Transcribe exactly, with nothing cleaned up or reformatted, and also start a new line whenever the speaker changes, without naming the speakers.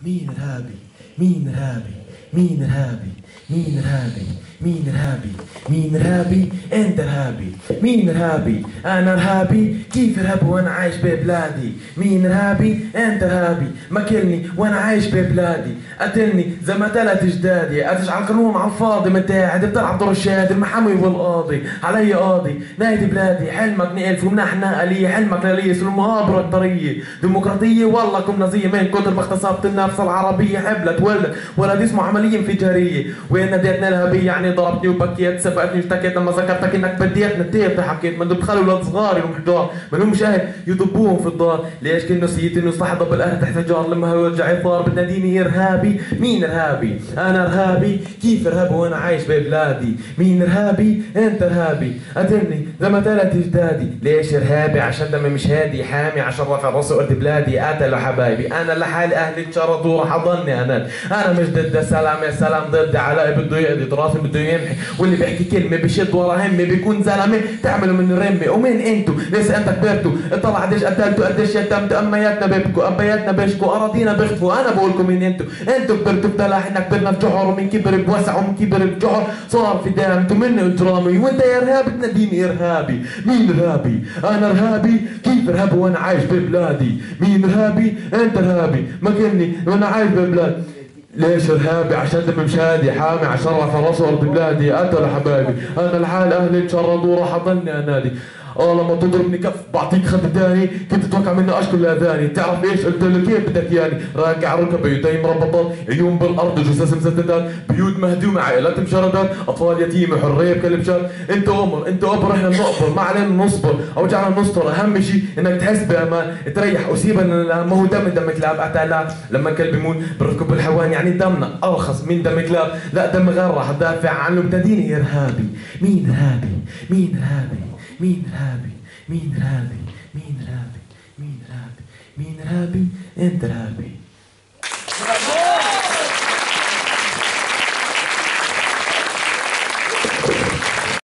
مين ارهابي؟ مين ارهابي؟ مين ارهابي؟ مين ارهابي؟ مين ارهابي؟ مين ارهابي؟ انت ارهابي. مين ارهابي؟ انا ارهابي. كيف ارهابي وانا عايش ببلادي؟ مين ارهابي؟ انت ارهابي. ماكلني وانا عايش ببلادي، قتلني زي ما قتلت اجدادي، اتجعل قانون على الفاضي متاعد، بتلعب دور الشادي المحامي والقاضي، علي قاضي نايد بلادي. حلمك نقلف ومنحنا آلية، حلمك لليس المؤامرة الطرية ديمقراطية، والله كم نظية من كتر ما اغتصبت النفس العربية. حبلت ولد ولد اسمه عملية انفجارية، وين ناديتنا الهبية يعني ضربتني وبكيت، سبقتني واشتكيت لما ذكرتك انك بديتنا نتيت حكيت. ما انتم بتخلوا اولاد صغار يروحوا حضار ما لهمش اهل يضبوهم في الدار. ليش كل نسيت انه استحضر بالاهل تحت الجار لما هو يرجع يثار بتناديني ارهابي. مين ارهابي؟ انا ارهابي. كيف ارهابي وانا عايش ببلادي؟ مين ارهابي؟ انت ارهابي. قتلني زي ما قتلت اجدادي. ليش ارهابي؟ عشان دمي مش هادي، حامي عشان رافع راسي وارض بلادي. قتلوا حبايبي انا لحالي، اهلي اتشردوا وراح اضلني انا. انا مش ضد السلام، يا سلام ضدي. علاء بده يقضي، تراثي بده يمحي، واللي بيحكي كلمه بشد ورا همي بيكون زلمه. تعملوا من رمي. ومين انتوا؟ لسه انت كبرتوا؟ اطلع قديش قتلتوا، قديش يتمتوا، امياتنا بيبكوا، ابياتنا بيشكوا، اراضينا بيختفوا. انا بقولكم مين انتوا؟ انتوا كبرتوا بتلاح احنا كبرنا في جحر، ومن كبر بوسع ومن كبر بجحر صار في دام. انتوا مني اجرامي وانت يا ارهابي تناديني ارهابي. مين ارهابي؟ انا ارهابي. كيف ارهابي وانا عايش ببلادي؟ مين ارهابي؟ انت ارهابي. ماكلني وانا عايش ببلادي. ليش ارهابي؟ عشان دمي مش هادي، حامي عشان رفع راسه ارض بلادي. قتلوا حبايبي انا لحال اهلي اتشردوا وراح اضلني انادي. اه لما تضربني كف بعطيك خد تاني، كنت تتوقع مني اشكر الاذاني. تعرف ايش قلت له؟ كيف بدك ياني؟ راكع ركبي يدي مربطات، عيون بالارض جثث مسددات، بيوت مهدومه عائلات مشردات، اطفال يتيمه حريه بكل شهر. انت امر انت ابر احنا بنقبر، ما علينا نصبر او جعلنا نستر. اهم شيء انك تحس بامان، تريح وسيبها. ما هو دم دم كلاب قتلات. لما الكلب يموت بركب الحيوان، يعني دمنا ارخص من دم كلاب. لا دم غير راح تدافع عنه. بتديني ارهابي. مين ارهابي؟ مين ارهابي؟ مين ارهابي؟ مين ارهابي؟ مين ارهابي؟ مين ارهابي؟ مين ارهابي؟ انت ارهابي.